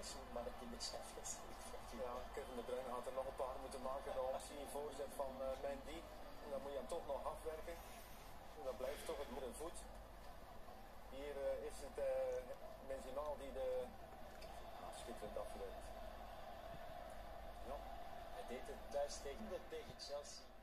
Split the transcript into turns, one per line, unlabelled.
seizoen, maar dat die met Champions League.
Ja, Kevin De Bruyne had er nog een paar moeten maken. De optie voorzet van Mendy. En dan moet je hem toch nog afwerken. En dan blijft toch het middenvoet. Hier is het Benzema die de schitterend afwerkt.
Hij deed het thuis tegen Chelsea.